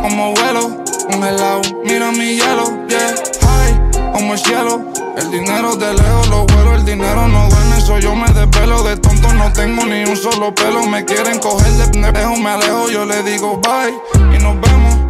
como vuelo, congelado, mira mi hielo, yeah. High, como el cielo, el dinero de lejos lo vuelo. El dinero no duerme, eso yo me desvelo. De tonto no tengo ni un solo pelo. Me quieren coger de pendejo, me alejo. Yo le digo bye y nos vemos.